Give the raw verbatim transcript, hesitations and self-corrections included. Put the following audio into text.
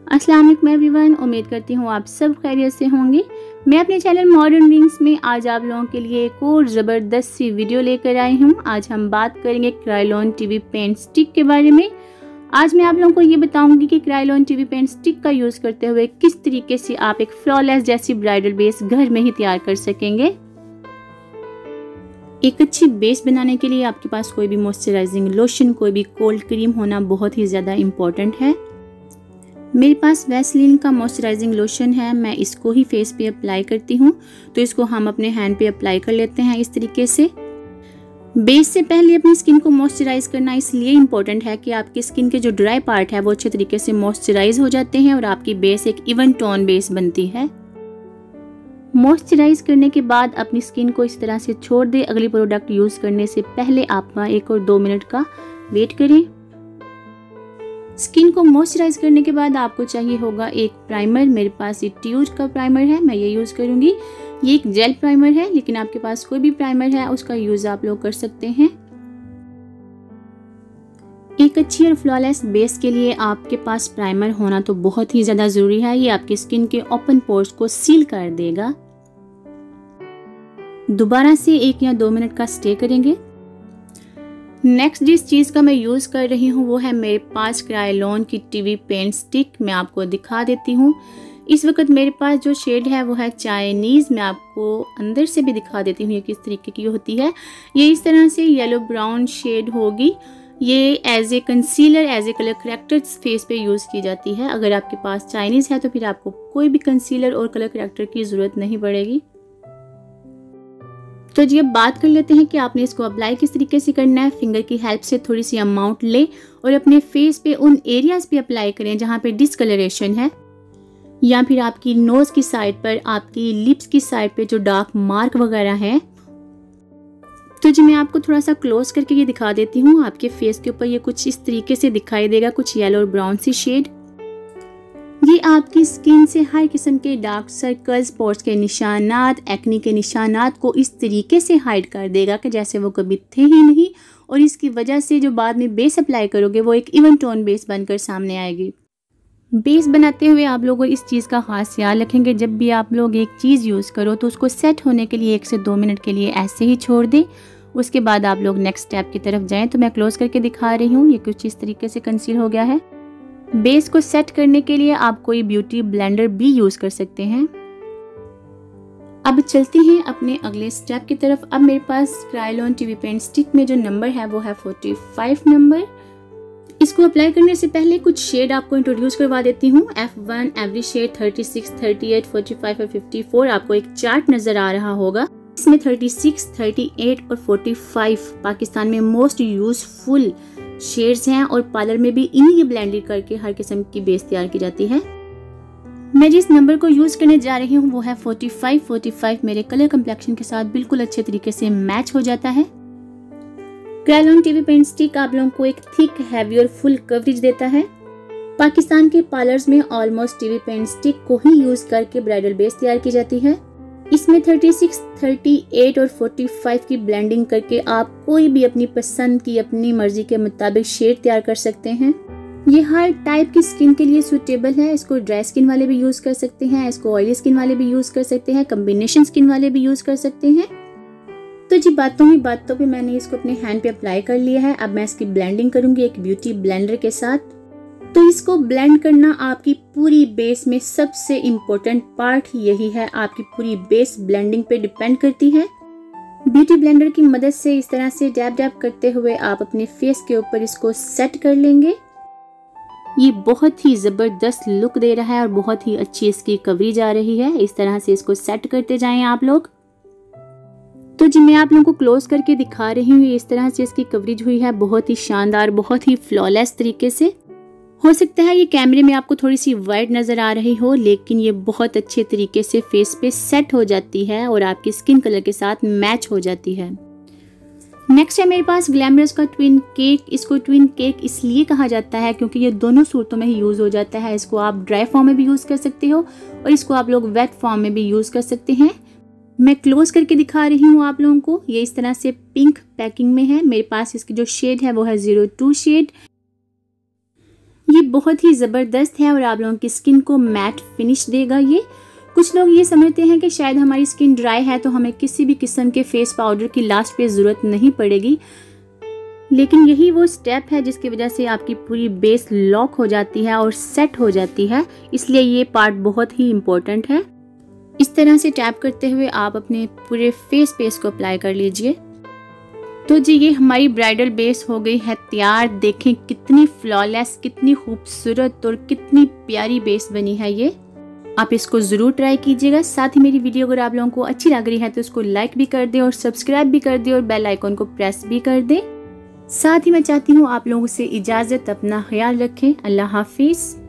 अस्सलाम वालेकुम एवरीवन, उम्मीद करती हूँ आप सब खैरियत से होंगे। मैं अपने चैनल मॉडर्न विंग्स में आज आप लोगों के लिए एक और ज़बरदस्त सी वीडियो लेकर आई हूँ। आज हम बात करेंगे क्रायोलन टीवी पेंट स्टिक के बारे में। आज मैं आप लोगों को ये बताऊंगी कि क्रायोलन टीवी पेंट स्टिक का यूज़ करते हुए किस तरीके से आप एक फ्लॉलेस जैसी ब्राइडल बेस घर में ही तैयार कर सकेंगे। एक अच्छी बेस बनाने के लिए आपके पास कोई भी मॉइस्चराइजिंग लोशन, कोई भी कोल्ड क्रीम होना बहुत ही ज़्यादा इम्पॉर्टेंट है। मेरे पास वैसलीन का मॉइस्चराइजिंग लोशन है, मैं इसको ही फेस पे अप्लाई करती हूँ। तो इसको हम अपने हैंड पे अप्लाई कर लेते हैं इस तरीके से। बेस से पहले अपनी स्किन को मॉइस्चराइज करना इसलिए इम्पोर्टेंट है कि आपकी स्किन के जो ड्राई पार्ट है वो अच्छे तरीके से मॉइस्चराइज हो जाते हैं और आपकी बेस एक इवन टोन बेस बनती है। मॉइस्चराइज करने के बाद अपनी स्किन को इस तरह से छोड़ दे। अगली प्रोडक्ट यूज़ करने से पहले आप एक और दो मिनट का वेट करें। स्किन को मॉइस्चराइज करने के बाद आपको चाहिए होगा एक प्राइमर। मेरे पास ये ट्यूज का प्राइमर है, मैं ये यूज़ करूँगी। ये एक जेल प्राइमर है, लेकिन आपके पास कोई भी प्राइमर है उसका यूज़ आप लोग कर सकते हैं। एक अच्छी और फ्लॉलेस बेस के लिए आपके पास प्राइमर होना तो बहुत ही ज़्यादा ज़रूरी है। ये आपकी स्किन के ओपन पोर्स को सील कर देगा। दोबारा से एक या दो मिनट का स्टे करेंगे। नेक्स्ट जिस चीज़ का मैं यूज़ कर रही हूँ वो है मेरे पास क्रायोलन की टीवी पेंट स्टिक। मैं आपको दिखा देती हूँ। इस वक्त मेरे पास जो शेड है वो है चाइनीज़। मैं आपको अंदर से भी दिखा देती हूँ ये किस तरीके की होती है। ये इस तरह से येलो ब्राउन शेड होगी। ये as a concealer, as a colour corrector face पे यूज़ की जाती है। अगर आपके पास चाइनीज़ है तो फिर आपको कोई भी कंसीलर और कलर करेक्टर की ज़रूरत नहीं पड़ेगी। तो जी अब बात कर लेते हैं कि आपने इसको अप्लाई किस तरीके से करना है। फिंगर की हेल्प से थोड़ी सी अमाउंट ले और अपने फेस पे उन एरियाज पे अप्लाई करें जहाँ पे डिस्कलरेशन है, या फिर आपकी नोज की साइड पर, आपकी लिप्स की साइड पे जो डार्क मार्क वगैरह है। तो जी मैं आपको थोड़ा सा क्लोज करके ये दिखा देती हूँ। आपके फेस के ऊपर ये कुछ इस तरीके से दिखाई देगा, कुछ येलो और ब्राउन सी शेड। ये आपकी स्किन से हर किस्म के डार्क सर्कल्स, पोर्स के निशानात, एक्नी के निशानात को इस तरीके से हाइड कर देगा कि जैसे वो कभी थे ही नहीं। और इसकी वजह से जो बाद में बेस अप्लाई करोगे वो एक इवन टोन बेस बनकर सामने आएगी। बेस बनाते हुए आप लोगों इस चीज़ का खास ख्याल रखेंगे, जब भी आप लोग एक चीज़ यूज़ करो तो उसको सेट होने के लिए एक से दो मिनट के लिए ऐसे ही छोड़ दें। उसके बाद आप लोग नेक्स्ट स्टेप की तरफ जाएँ। तो मैं क्लोज करके दिखा रही हूँ। ये कुछ इस तरीके से कंसील हो गया है। बेस को सेट करने के लिए आप कोई ब्यूटी ब्लेंडर भी यूज़ कर सकते हैं। अब चलते हैं अपने अगले स्टेप की तरफ। अब मेरे पास क्रायोलन टीवी पेंट स्टिक में जो नंबर है वो है पैंतालीस नंबर। इसको अप्लाई करने से पहले कुछ शेड आपको इंट्रोड्यूस करवा देती हूँ। एफ वन, एवरी शेड, छत्तीस, अड़तीस, पैंतालीस और चौवालीस आपको एक चार्ट नज़र आ रहा होगा। इसमें छत्तीस, अड़तीस और पैंतालीस पाकिस्तान में मोस्ट यूजफुल शेड्स हैं और पार्लर में भी इन्हीं की ब्लेंडिंग करके हर किस्म की बेस तैयार की जाती है। मैं जिस नंबर को यूज़ करने जा रही हूँ वो है पैंतालीस। पैंतालीस मेरे कलर कम्प्लेक्शन के साथ बिल्कुल अच्छे तरीके से मैच हो जाता है। क्रायोलन टीवी पेंट स्टिक आप लोगों को एक थिक, हैवी और फुल कवरेज देता है। पाकिस्तान के पार्लर्स में ऑलमोस्ट टीवी पेंट स्टिक को ही यूज़ करके ब्राइडल बेस तैयार की जाती है। इसमें छत्तीस, अड़तीस और पैंतालीस की ब्लेंडिंग करके आप कोई भी अपनी पसंद की, अपनी मर्जी के मुताबिक शेड तैयार कर सकते हैं। ये हर टाइप की स्किन के लिए सूटेबल है। इसको ड्राई स्किन वाले भी यूज़ कर सकते हैं, इसको ऑयली स्किन वाले भी यूज़ कर सकते हैं, कम्बिनेशन स्किन वाले भी यूज़ कर सकते हैं। तो जी बातों ही बातों पे मैंने इसको अपने हैंड पे अप्लाई कर लिया है। अब मैं इसकी ब्लेंडिंग करूँगी एक ब्यूटी ब्लेंडर के साथ। तो इसको ब्लेंड करना आपकी पूरी बेस में सबसे इम्पोर्टेंट पार्ट यही है। आपकी पूरी बेस ब्लेंडिंग पे डिपेंड करती है। ब्यूटी ब्लेंडर की मदद से इस तरह से डैब डैब करते हुए आप अपने फेस के ऊपर इसको सेट कर लेंगे। ये बहुत ही ज़बरदस्त लुक दे रहा है और बहुत ही अच्छी इसकी कवरेज आ रही है। इस तरह से इसको सेट करते जाएं आप लोग। तो जी मैं आप लोगों को क्लोज करके दिखा रही हूँ। इस तरह से इसकी कवरेज हुई है, बहुत ही शानदार, बहुत ही फ्लॉलेस तरीके से। हो सकता है ये कैमरे में आपको थोड़ी सी वाइट नज़र आ रही हो, लेकिन ये बहुत अच्छे तरीके से फेस पे सेट हो जाती है और आपकी स्किन कलर के साथ मैच हो जाती है। नेक्स्ट है मेरे पास ग्लैमरस का ट्विन केक। इसको ट्विन केक इसलिए कहा जाता है क्योंकि ये दोनों सूरतों में ही यूज़ हो जाता है। इसको आप ड्राई फॉर्म में भी यूज़ कर सकते हो और इसको आप लोग वेट फॉर्म में भी यूज़ कर सकते हैं। मैं क्लोज करके दिखा रही हूँ आप लोगों को। ये इस तरह से पिंक पैकिंग में है। मेरे पास इसकी जो शेड है वो है ज़ीरो टू शेड। ये बहुत ही ज़बरदस्त है और आप लोगों की स्किन को मैट फिनिश देगा। ये कुछ लोग ये समझते हैं कि शायद हमारी स्किन ड्राई है तो हमें किसी भी किस्म के फेस पाउडर की लास्ट पे ज़रूरत नहीं पड़ेगी, लेकिन यही वो स्टेप है जिसकी वजह से आपकी पूरी बेस लॉक हो जाती है और सेट हो जाती है, इसलिए ये पार्ट बहुत ही इम्पोर्टेंट है। इस तरह से टैप करते हुए आप अपने पूरे फेस पे इसको अप्लाई कर लीजिए। तो जी ये हमारी ब्राइडल बेस हो गई है तैयार। देखें कितनी फ्लॉलेस, कितनी खूबसूरत और कितनी प्यारी बेस बनी है ये। आप इसको ज़रूर ट्राई कीजिएगा। साथ ही मेरी वीडियो अगर आप लोगों को अच्छी लग रही है तो इसको लाइक भी कर दें और सब्सक्राइब भी कर दें और बेल आइकन को प्रेस भी कर दें। साथ ही मैं चाहती हूँ आप लोगों से इजाज़त, अपना ख्याल रखें। अल्लाह हाफिज़।